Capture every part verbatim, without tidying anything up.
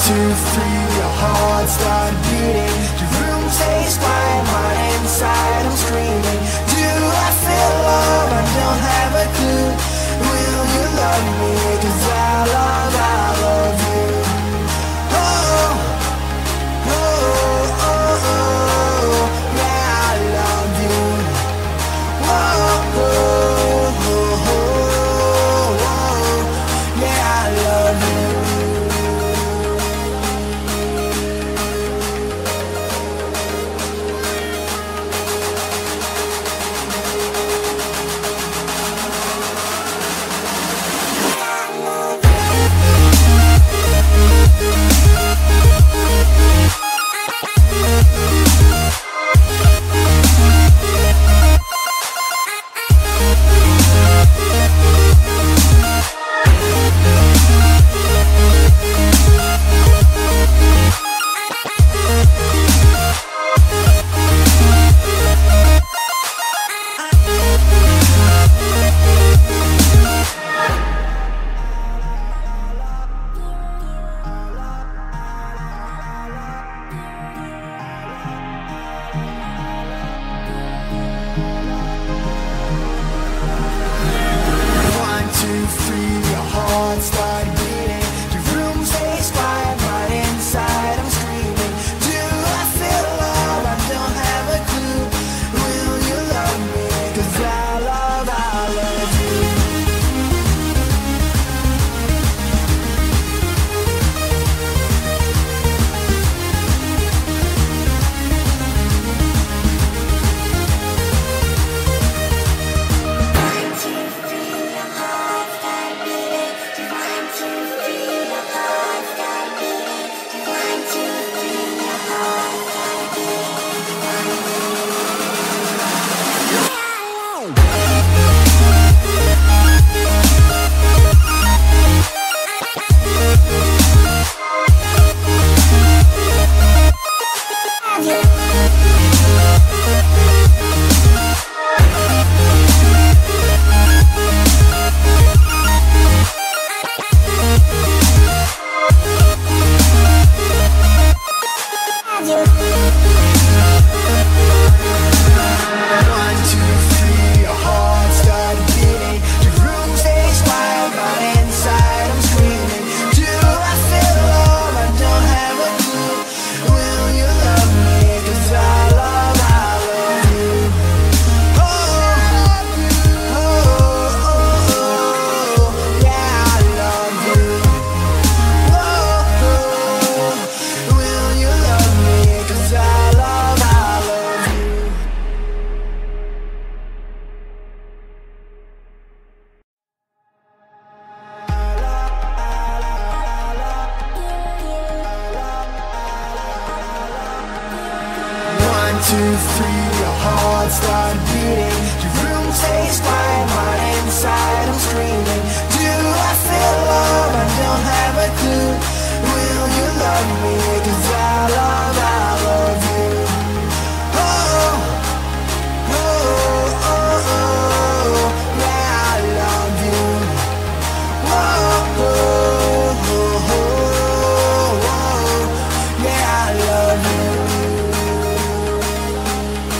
two, three, your heart started beating. Your room stays quiet, mine inside I'm screaming. Do I feel love? I don't have a clue. Will you love me? 'Cause I love, I love you. Oh, oh, oh, oh, yeah, I love you. Oh, oh, oh, oh, oh, yeah, I love you. Two, three, your heart started beating. Your room stays quiet, mine inside I'm screaming. Do I feel love? I don't have a clue. Will you love me? 'Cause I love, I love you. Oh, oh, oh, oh, yeah, I love you. Oh, oh, oh, oh, oh, yeah, I love you.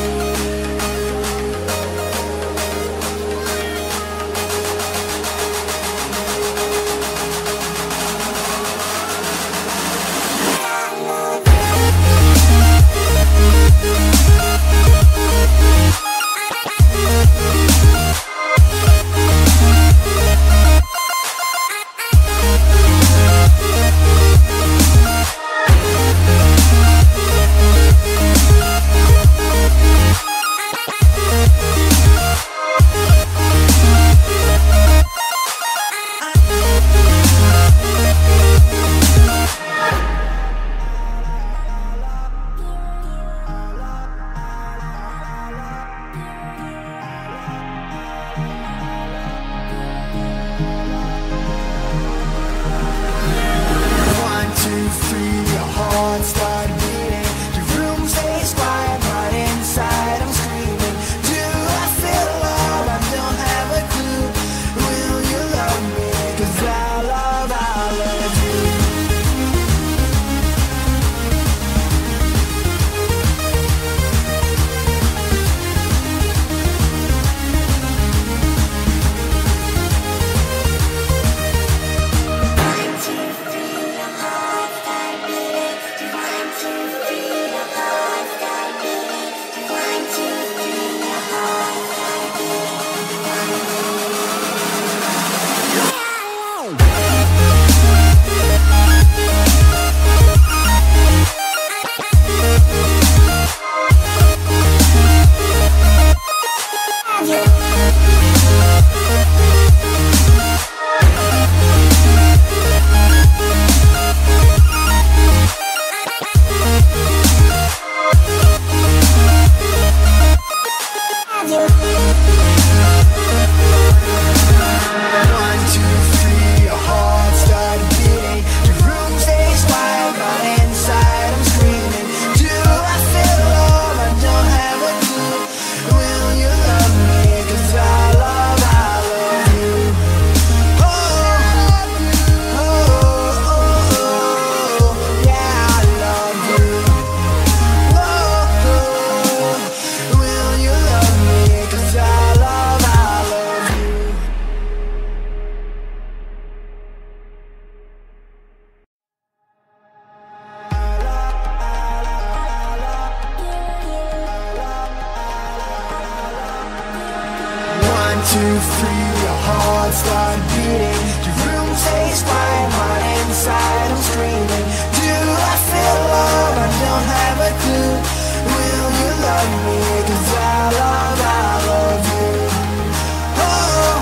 Two, three, your heart start beating. Your room takes fire, mine inside, I'm screaming. Do I feel love? I don't have a clue. Will you love me? Cause I love, I love you. Oh,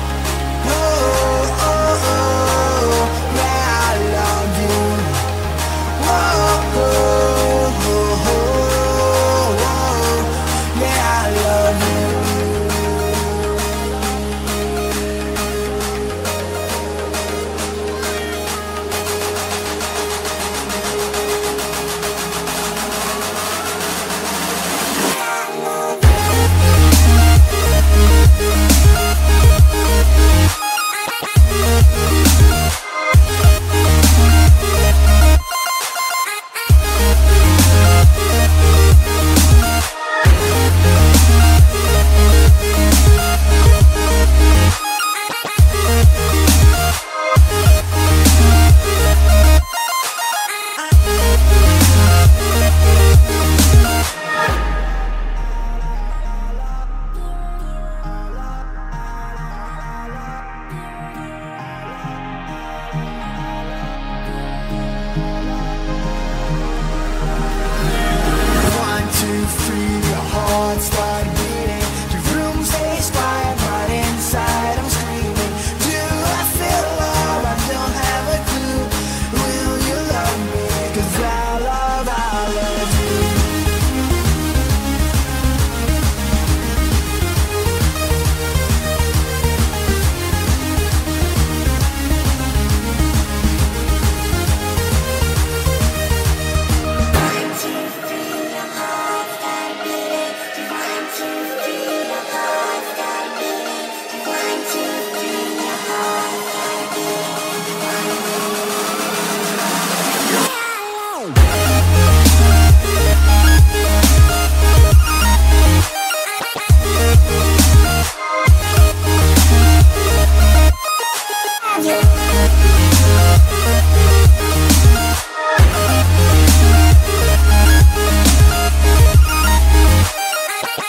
oh, oh, oh, yeah, I love you. Oh, oh, oh, oh, oh, yeah, I love you.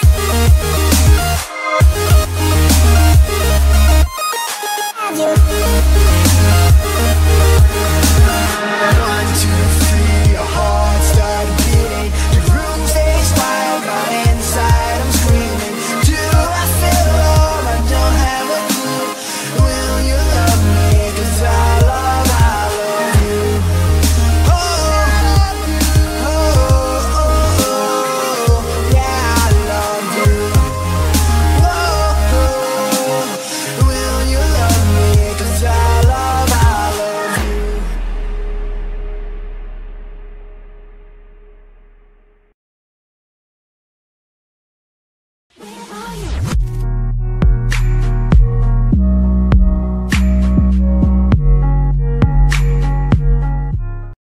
Yeah.